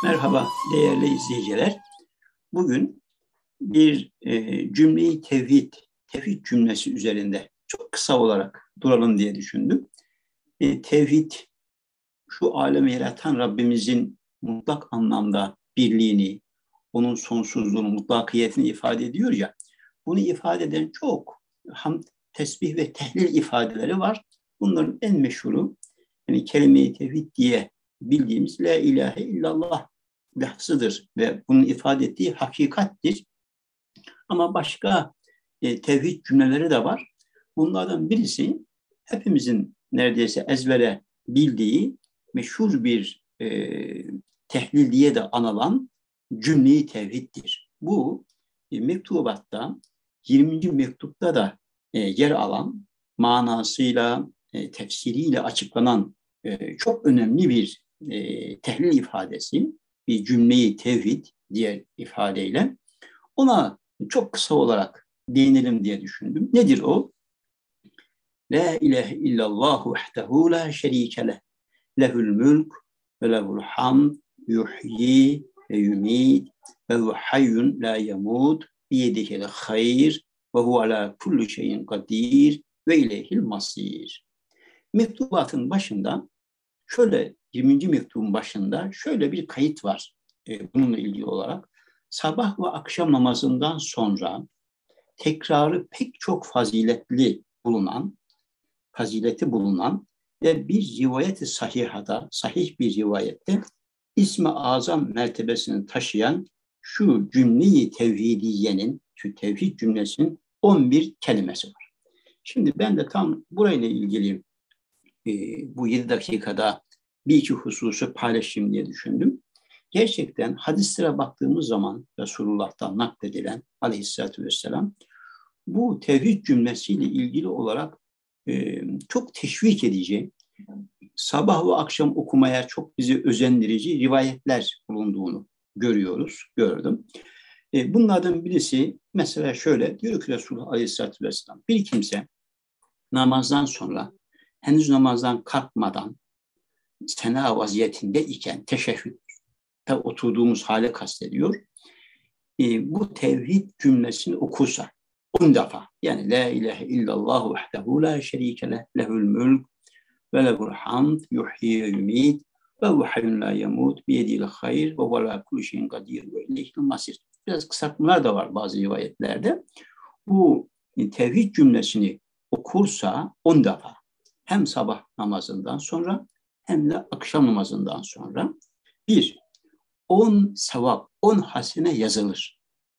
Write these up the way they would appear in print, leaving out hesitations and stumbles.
Merhaba değerli izleyiciler. Bugün bir cümleyi tevhid cümlesi üzerinde çok kısa olarak duralım diye düşündüm. Tevhid, şu alemi yaratan Rabbimizin mutlak anlamda birliğini, onun sonsuzluğunu, mutlakiyetini ifade ediyor ya. Bunu ifade eden çok hamd, tesbih ve tehlil ifadeleri var. Bunların en meşhuru, yani kelime-i tevhid diye bildiğimiz La ilahe illallah lafzıdır ve bunun ifade ettiği hakikattir. Ama başka tevhid cümleleri de var. Bunlardan birisi hepimizin neredeyse ezbere bildiği meşhur bir tehlil diye de anılan cümle-i tevhiddir. Bu mektubatta 20. mektupta da yer alan, manasıyla, tefsiriyle açıklanan çok önemli bir tehlil ifadesi, bir cümleyi tevhid diğer ifadeyle. Ona çok kısa olarak değinelim diye düşündüm. Nedir o? La ilahe illallah vahdehu la şerike leh. Lehül mülk ve lehül hamd yuhyi ve yumid ve hu hayyun la yemut biyedihil hayr ve hu ala kulli şeyin kadir ve ileyhil masir. Mektubatın başında şöyle, 20. mektubun başında şöyle bir kayıt var bununla ilgili olarak. Sabah ve akşam namazından sonra tekrarı pek çok fazileti bulunan ve bir rivayeti sahihada, sahih bir rivayette İsmi Azam mertebesini taşıyan şu cümleyi tevhidiyenin, şu tevhid cümlesinin 11 kelimesi var. Şimdi ben de tam burayla ilgili bu 7 dakikada bir iki hususu paylaşayım diye düşündüm. Gerçekten hadislere baktığımız zaman Resulullah'tan nakledilen aleyhissalatü vesselam bu tevhid cümlesiyle ilgili olarak çok teşvik edici, sabah ve akşam okumaya çok bizi özendirici rivayetler bulunduğunu gördüm. Bunlardan birisi mesela şöyle diyor ki Resulullah aleyhissalatü vesselam, bir kimse namazdan sonra henüz namazdan kalkmadan sena vaziyetinde iken teşehhütte oturduğumuz hale kastediyor. Bu tevhid cümlesini okursa 10 defa, yani La ilahe illallah vahdehu la şerike leh lehül mülk ve lehül hamd yuhyi ve yumid ve hu hayyun la yemut biyedihil hayr ve hu ala kulli şeyin kadir ve ileyhil masir. Biraz kısaltmalar da var bazı rivayetlerde. Bu tevhid cümlesini okursa 10 defa, hem sabah namazından sonra hem de akşam namazından sonra 10 sevap, 10 hasene yazılır.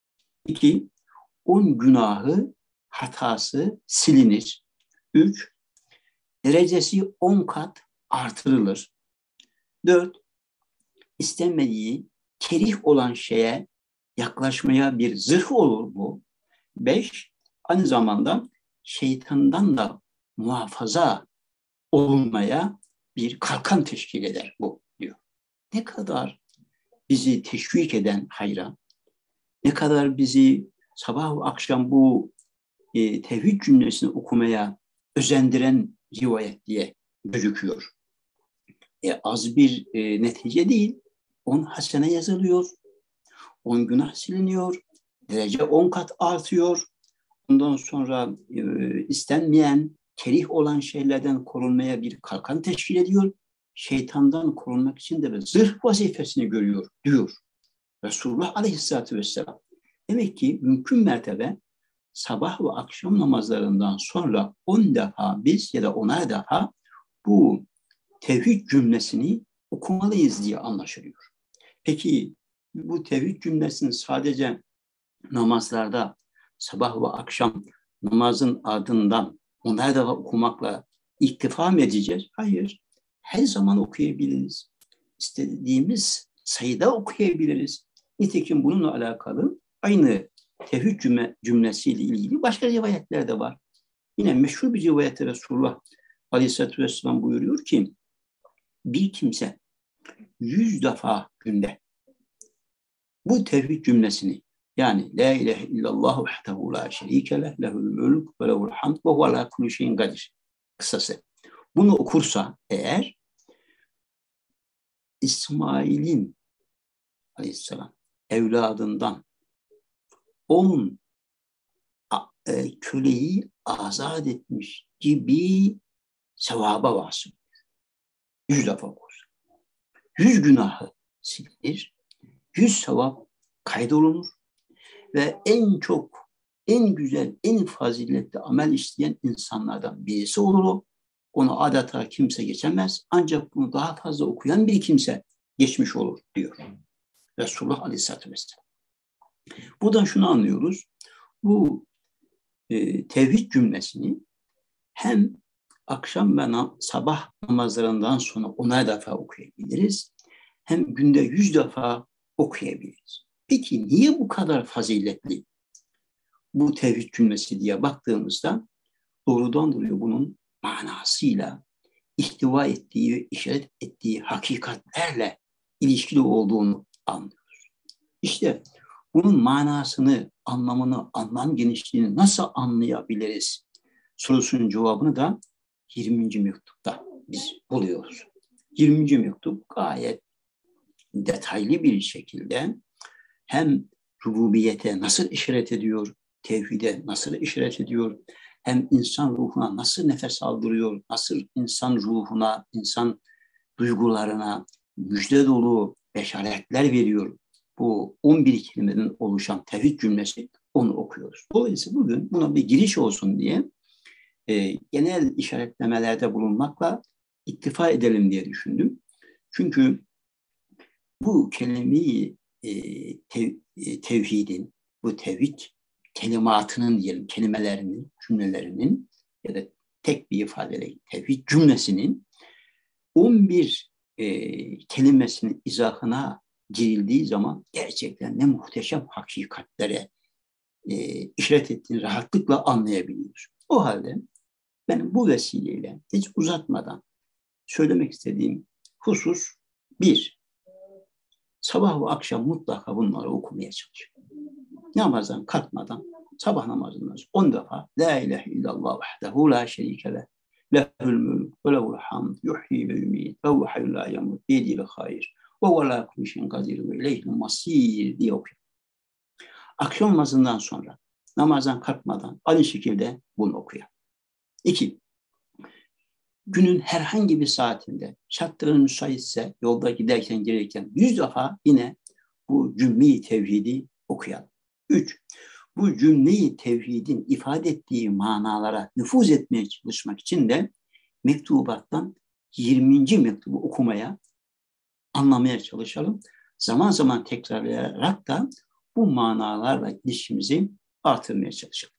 10 günahı, hatası silinir. 3, derecesi 10 kat artırılır. 4, istenmediği, kerih olan şeye yaklaşmaya bir zırh olur bu. 5, aynı zamanda şeytandan da muhafaza olunmaya bir kalkan teşkil eder bu diyor. Ne kadar bizi teşvik eden hayra, ne kadar bizi sabah ve akşam bu tevhid cümlesini okumaya özendiren rivayet diye gözüküyor. Az bir netice değil. 10 hasene yazılıyor, 10 günah siliniyor, derece 10 kat artıyor. Ondan sonra istenmeyen, kerih olan şeylerden korunmaya bir kalkan teşkil ediyor. Şeytandan korunmak için de zırh vazifesini görüyor diyor Resulullah Aleyhisselatü Vesselam. Demek ki mümkün mertebe sabah ve akşam namazlarından sonra 10 defa biz ya da 10'ar defa bu tevhid cümlesini okumalıyız diye anlaşılıyor. Peki bu tevhid cümlesini sadece namazlarda sabah ve akşam namazın ardından 10'ar defa okumakla iktifa mı edeceğiz? Hayır. Her zaman okuyabiliriz. İstediğimiz sayıda okuyabiliriz. Nitekim bununla alakalı aynı tevhid cümlesiyle ilgili başka rivayetler de var. Yine meşhur bir rivayette Resulullah Aleyhisselatü Vesselam buyuruyor ki, bir kimse 100 defa günde bu tevhid cümlesini, yani La ilahe illallah vahdehu la şerike leh lehül mülk ve lehül hamd ve hu ala kulli şeyin kadir, kısası, bunu okursa eğer, İsmail'in Aleyhisselam evladından 10 köleyi azat etmiş gibi sevaba vasıl. 100 defa okur. 100 günahı silinir. 100 sevap kaydolunur. Ve en çok, en güzel, en faziletli amel işleyen insanlardan birisi olur o. Onu adeta kimse geçemez. Ancak bunu daha fazla okuyan bir kimse geçmiş olur diyor Resulullah Aleyhisselatü Vesselam. Buradan şunu anlıyoruz. Bu tevhid cümlesini hem akşam ve sabah namazlarından sonra 10'ar defa okuyabiliriz. Hem günde 100 defa okuyabiliriz. Peki niye bu kadar faziletli bu tevhid cümlesi diye baktığımızda doğrudan doğruya bunun manasıyla ihtiva ettiği ve işaret ettiği hakikatlerle ilişkili olduğunu anlıyoruz. İşte bunun manasını, anlamını, anlam genişliğini nasıl anlayabiliriz sorusunun cevabını da 20. mektupta biz buluyoruz. 20. mektup gayet detaylı bir şekilde hem rububiyete nasıl işaret ediyor, tevhide nasıl işaret ediyor, hem insan ruhuna nasıl nefes aldırıyor, nasıl insan ruhuna, insan duygularına müjde dolu beşaretler veriyor. Bu 11 kelimeden oluşan tevhid cümlesi, onu okuyoruz. Dolayısıyla bugün buna bir giriş olsun diye genel işaretlemelerde bulunmakla iktifa edelim diye düşündüm. Çünkü bu kelimeyi tevhidin, bu tevhid kelimatının diyelim, kelimelerinin, cümlelerinin ya da tek bir ifadeyle tevhid cümlesinin 11 kelimesinin izahına girildiği zaman gerçekten ne muhteşem hakikatlere işaret ettiğini rahatlıkla anlayabiliyoruz. O halde benim bu vesileyle hiç uzatmadan söylemek istediğim husus bir, sabah ve akşam mutlaka bunları okumaya çalışın. Namazdan kalkmadan, sabah namazından 10 defa La ilahe illallah vahdehu la şerike leh, lehül mülk ve lehul hamd, yuhyi ve yumit ve huve hayyun la yemut, biyedihil hayr ve huve ala kulli şeyin kadir ve ileyhil masir diye okuyun. Akşam namazından sonra, namazdan kalkmadan aynı şekilde bunu okuyun. 2. Günün herhangi bir saatinde şartların müsaitse yolda giderken gelirken 100 defa yine bu cümle-i tevhidi okuyalım. 3. Bu cümle-i tevhidin ifade ettiği manalara nüfuz etmeye çalışmak için de mektubattan 20. mektubu okumaya, anlamaya çalışalım. Zaman zaman tekrarlayarak da bu manalarla ilişkimizi artırmaya çalışalım.